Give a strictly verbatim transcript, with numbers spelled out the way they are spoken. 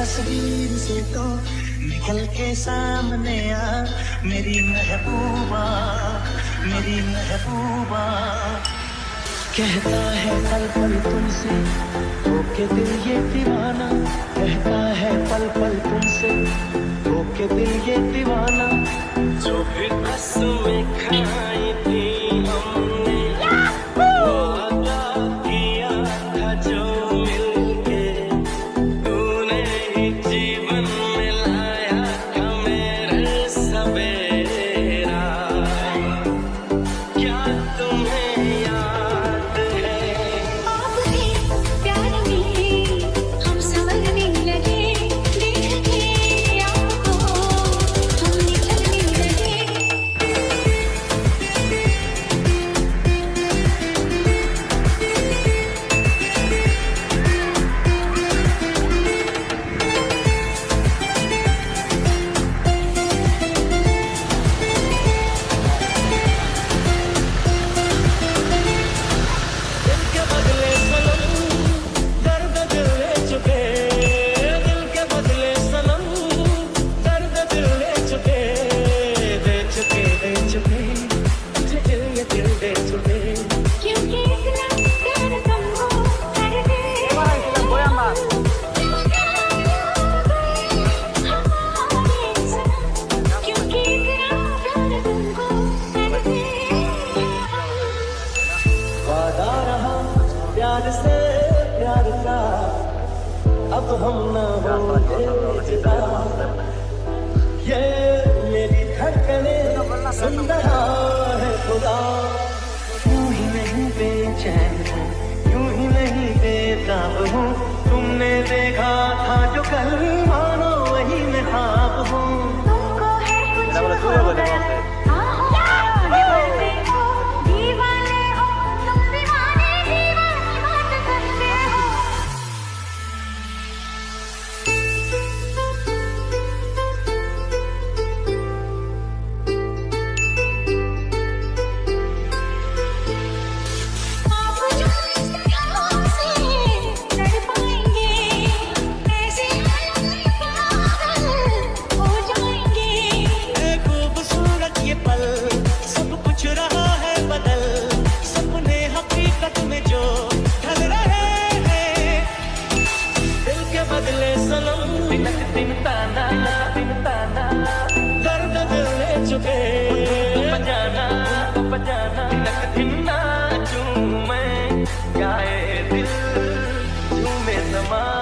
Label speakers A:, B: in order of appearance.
A: तस्वीर से तो निकल के सामने आ, मेरी महबूबा मेरी महबूबा। कहता है पल पल तुमसे होके दिल ये दीवाना, कहता है पल पल तुमसे होके दिल ये दीवाना। जो भी कसमें खाई थी हमने, वादा किया था जो मिलके, तूने ही जीवन में लाया था मेरे सवेरा। क्या तुम्हें याद है?
B: आपके प्यार में हम संवरने लगे, देख के आपको हम निकलने लगे।
A: दिल के बदले सनम दर्द दिल ले चुके, दिल के बदले सनम दर्द दिल ले चुके, दे चुके दे चुके तुझे दिल ये दिल दे चुके।
B: क्योंकि इतना प्यार तुमको कर दे, क्योंकि इतना प्यार तुमको कर दे।
A: वादा रहा प्यार से प्यार का, अब हम न होंगे जुदा। ये मेरी धड़कने सुन रहा है खुदा। यूं ही नहीं बेचैन हूँ, यूं ही नहीं बेताब हूँ, तुमने देखा था जो कल मानो वही मैं ख्वाब हूँ।
B: तुमको है कुछ हो गया, आहों दीवाने हो, दीवाने हो तुम, दीवाने दीवानी बात करते हो। आप जो इस तरह से तड़पाएंगे, ऐसे हालत में पागल हो जाएंगे।
A: है खूबसूरत ये पल, सब कुछ रहा है बदल, सपने हकीकत में जो ढल रहे हैं। दिल के बदले सनम तिनक दिन ताना दिन ताना, दर्द दिल ले चुके बजाना बजाना। तिनक दिन ना चूं मैं, गाए दिल झूमे समा।